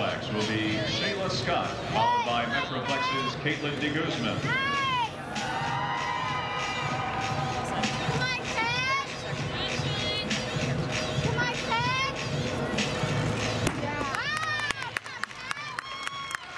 Metroplex will be Shayla Scott, followed by Metroplex's Caitlin de Guzman.